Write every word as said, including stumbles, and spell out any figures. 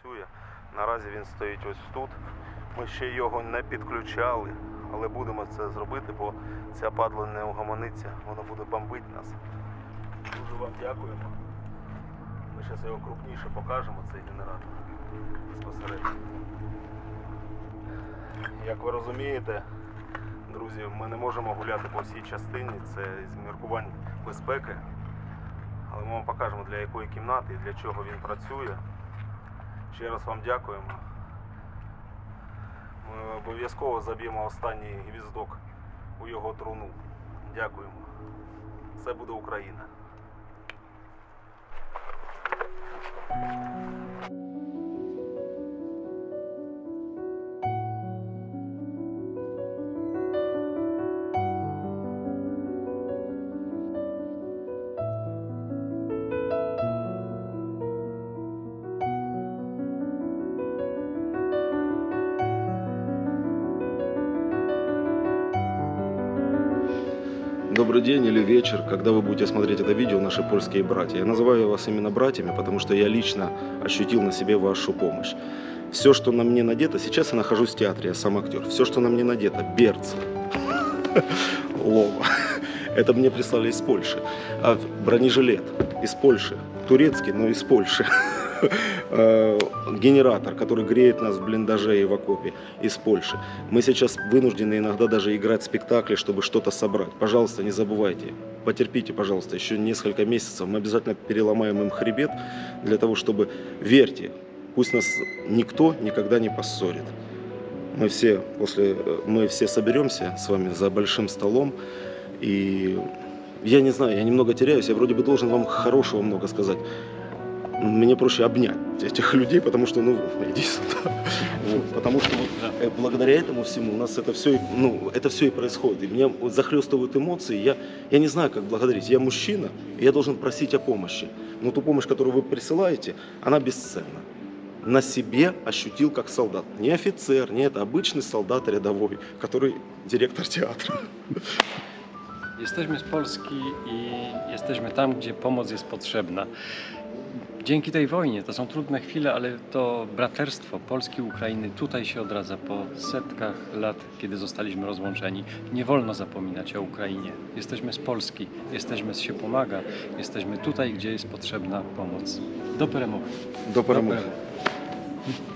працює. Наразі він стоїть ось тут. Ми ще його не підключали, але будемо це зробити, бо ця падла не угомониться, вона буде бомбити нас. Дуже вам дякуємо. Ми зараз його крупніше покажемо, цей генератор безпосередньо. Як ви розумієте, друзі, ми не можемо гуляти по всій частині, це з міркувань безпеки. Але ми вам покажемо, для якої кімнати і для чого він працює. Ще раз вам дякуємо. Ми обов'язково заб'ємо останній гвіздок у його труну. Дякуємо. Все буде Україна. Добрый день или вечер, когда вы будете смотреть это видео, наши польские братья. Я называю вас именно братьями, потому что я лично ощутил на себе вашу помощь. Все, что на мне надето, сейчас я нахожусь в театре, я сам актер. Все, что на мне надето, берцы, лова, это мне прислали из Польши. А бронежилет из Польши, турецкий, но из Польши. Генератор, который греет нас в блиндаже и в окопе, из Польши. Мы сейчас вынуждены иногда даже играть спектакли, чтобы что-то собрать. Пожалуйста, не забывайте, потерпите, пожалуйста, еще несколько месяцев. Мы обязательно переломаем им хребет для того, чтобы, верьте, пусть нас никто никогда не поссорит. Мы все, после, мы все соберемся с вами за большим столом, и я не знаю, я немного теряюсь, я вроде бы должен вам хорошего много сказать. Мне проще обнять этих людей, потому что, ну, иди сюда. Вот, потому что вот, благодаря этому всему у нас это все, ну, это все и происходит. И меня вот захлестывают эмоции. Я, я не знаю, как благодарить. Я мужчина, и я должен просить о помощи. Но ту помощь, которую вы присылаете, она бесценна. На себе ощутил как солдат. Не офицер, не это, обычный солдат рядовой, который директор театра. Jesteśmy z Polski i jesteśmy tam, gdzie pomoc jest potrzebna. Dzięki tej wojnie, to są trudne chwile, ale to braterstwo Polski i Ukrainy tutaj się odradza po setkach lat, kiedy zostaliśmy rozłączeni. Nie wolno zapominać o Ukrainie. Jesteśmy z Polski, jesteśmy z się pomaga, jesteśmy tutaj, gdzie jest potrzebna pomoc. Do peremowy. Do peremowy.